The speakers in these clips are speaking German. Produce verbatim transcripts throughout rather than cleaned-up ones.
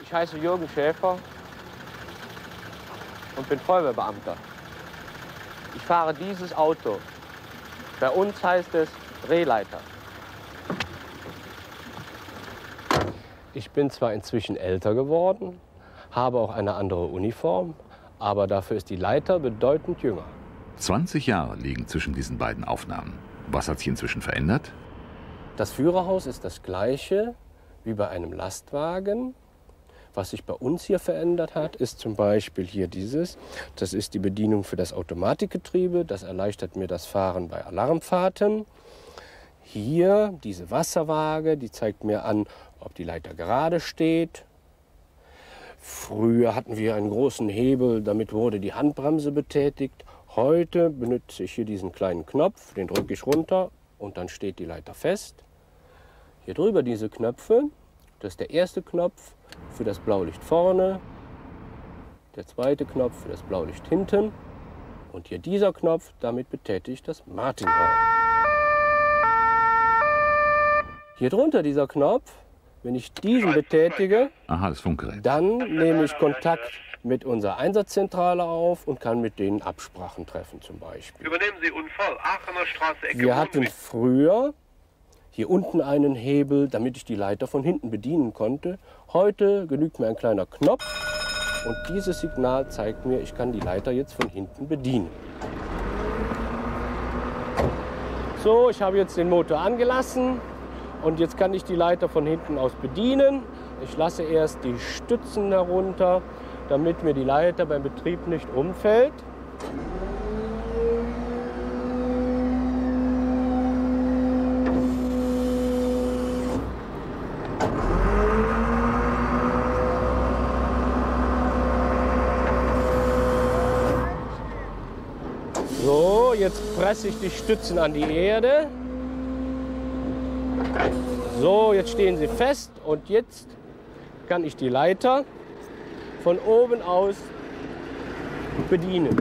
Ich heiße Jürgen Schäfer und bin Feuerwehrbeamter. Ich fahre dieses Auto. Bei uns heißt es Drehleiter. Ich bin zwar inzwischen älter geworden, habe auch eine andere Uniform, aber dafür ist die Leiter bedeutend jünger. zwanzig Jahre liegen zwischen diesen beiden Aufnahmen. Was hat sich inzwischen verändert? Das Führerhaus ist das gleiche wie bei einem Lastwagen. Was sich bei uns hier verändert hat, ist zum Beispiel hier dieses. Das ist die Bedienung für das Automatikgetriebe. Das erleichtert mir das Fahren bei Alarmfahrten. Hier diese Wasserwaage, die zeigt mir an, ob die Leiter gerade steht. Früher hatten wir einen großen Hebel, damit wurde die Handbremse betätigt. Heute benutze ich hier diesen kleinen Knopf, den drücke ich runter und dann steht die Leiter fest. Hier drüber diese Knöpfe, das ist der erste Knopf für das Blaulicht vorne, der zweite Knopf für das Blaulicht hinten und hier dieser Knopf, damit betätige ich das Martinhorn. Hier drunter dieser Knopf, wenn ich diesen betätige, Aha, das Funkgerät. dann nehme ich Kontakt mit unserer Einsatzzentrale auf und kann mit denen Absprachen treffen zum Beispiel. Übernehmen Sie Unfall, Aachener Straße, Ecke. Wir hatten früher hier unten einen Hebel, damit ich die Leiter von hinten bedienen konnte. Heute genügt mir ein kleiner Knopf und dieses Signal zeigt mir, ich kann die Leiter jetzt von hinten bedienen. So, ich habe jetzt den Motor angelassen und jetzt kann ich die Leiter von hinten aus bedienen. Ich lasse erst die Stützen herunter, damit mir die Leiter beim Betrieb nicht umfällt. So, jetzt presse ich die Stützen an die Erde. So, jetzt stehen sie fest und jetzt kann ich die Leiter von oben aus bedienen.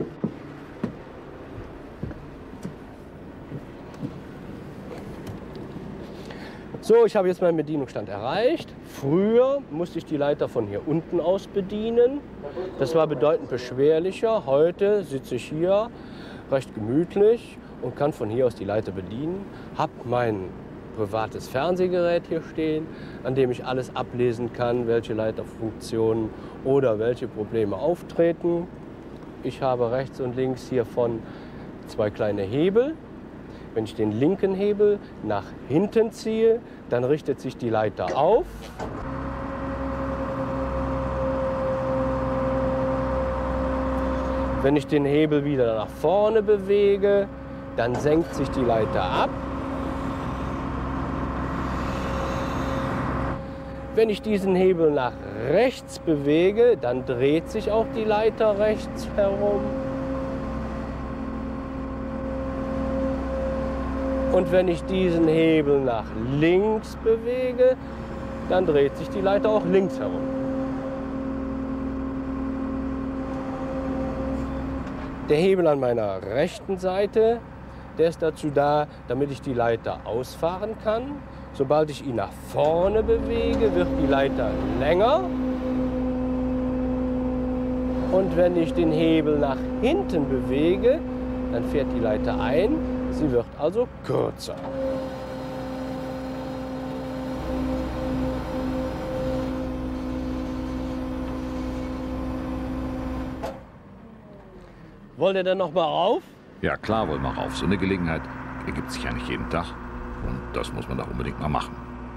So, ich habe jetzt meinen Bedienungsstand erreicht. Früher musste ich die Leiter von hier unten aus bedienen. Das war bedeutend beschwerlicher. Heute sitze ich hier recht gemütlich und kann von hier aus die Leiter bedienen. Habe mein privates Fernsehgerät hier stehen, an dem ich alles ablesen kann, welche Leiterfunktionen oder welche Probleme auftreten. Ich habe rechts und links hiervon zwei kleine Hebel. Wenn ich den linken Hebel nach hinten ziehe, dann richtet sich die Leiter auf. Wenn ich den Hebel wieder nach vorne bewege, dann senkt sich die Leiter ab. Wenn ich diesen Hebel nach rechts bewege, dann dreht sich auch die Leiter rechts herum. Und wenn ich diesen Hebel nach links bewege, dann dreht sich die Leiter auch links herum. Der Hebel an meiner rechten Seite, der ist dazu da, damit ich die Leiter ausfahren kann. Sobald ich ihn nach vorne bewege, wird die Leiter länger. Und wenn ich den Hebel nach hinten bewege, dann fährt die Leiter ein. Sie wird also kürzer. Wollt ihr denn noch mal rauf? Ja, klar wollen wir rauf. So eine Gelegenheit ergibt sich ja nicht jeden Tag. Und das muss man doch unbedingt mal machen.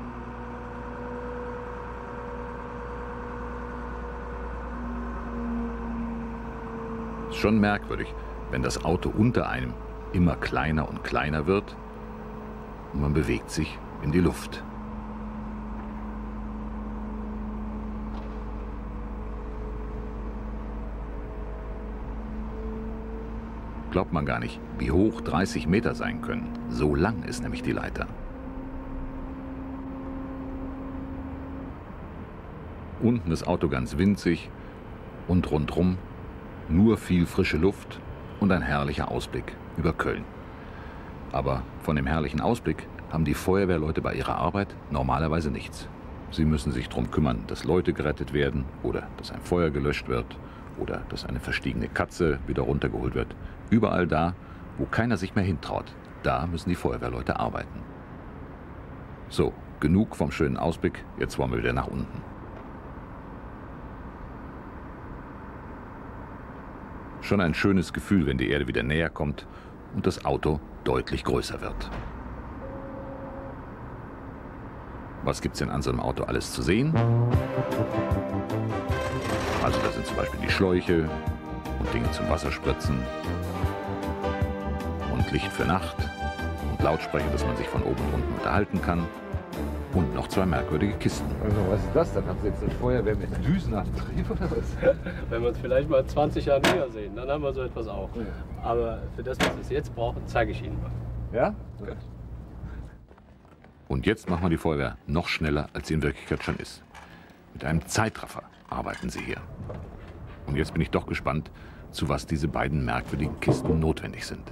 Ist schon merkwürdig, wenn das Auto unter einem immer kleiner und kleiner wird und man bewegt sich in die Luft. Glaubt man gar nicht, wie hoch dreißig Meter sein können. So lang ist nämlich die Leiter. Unten das Auto ganz winzig und rundrum nur viel frische Luft und ein herrlicher Ausblick über Köln. Aber von dem herrlichen Ausblick haben die Feuerwehrleute bei ihrer Arbeit normalerweise nichts. Sie müssen sich darum kümmern, dass Leute gerettet werden oder dass ein Feuer gelöscht wird oder dass eine verstiegene Katze wieder runtergeholt wird. Überall da, wo keiner sich mehr hintraut, da müssen die Feuerwehrleute arbeiten. So, genug vom schönen Ausblick, jetzt wollen wir wieder nach unten. Schon ein schönes Gefühl, wenn die Erde wieder näher kommt und das Auto deutlich größer wird. Was gibt es denn an so einem Auto alles zu sehen? Also da sind zum Beispiel die Schläuche und Dinge zum Wasserspritzen und Licht für Nacht und Lautsprecher, dass man sich von oben und unten unterhalten kann und noch zwei merkwürdige Kisten. Also, was ist das? Dann haben Sie jetzt eine Feuerwehr mit Düsenantrieb oder was? Wenn wir uns vielleicht mal zwanzig Jahre näher sehen, dann haben wir so etwas auch. Aber für das, was wir jetzt brauchen, zeige ich Ihnen mal. Ja? Gut. Und jetzt machen wir die Feuerwehr noch schneller, als sie in Wirklichkeit schon ist. Mit einem Zeitraffer arbeiten sie hier. Und jetzt bin ich doch gespannt, zu was diese beiden merkwürdigen Kisten notwendig sind.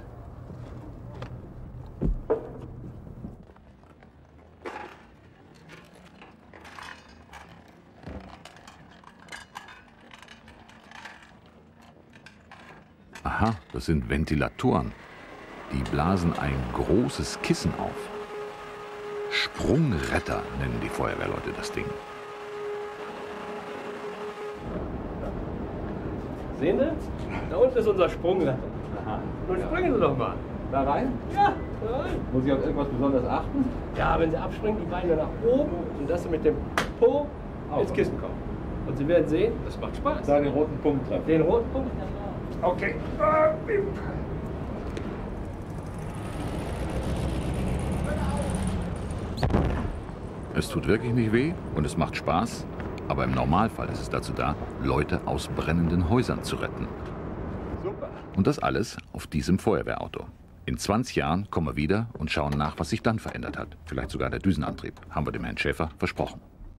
Aha, das sind Ventilatoren. Die blasen ein großes Kissen auf. Sprungretter nennen die Feuerwehrleute das Ding. Sehen Sie? Da unten ist unser Sprungretter. Nun springen Sie doch mal. Da rein? Ja, da rein. Muss ich auf irgendwas besonders achten? Ja, wenn Sie abspringen, die Beine nach oben und dass Sie mit dem Po ins Kissen kommen. Und Sie werden sehen, das macht Spaß. Da den roten Punkt treffen. Den roten Punkt? Okay. Es tut wirklich nicht weh und es macht Spaß, aber im Normalfall ist es dazu da, Leute aus brennenden Häusern zu retten. Super. Und das alles auf diesem Feuerwehrauto. In zwanzig Jahren kommen wir wieder und schauen nach, was sich dann verändert hat. Vielleicht sogar der Düsenantrieb. Haben wir dem Herrn Schäfer versprochen.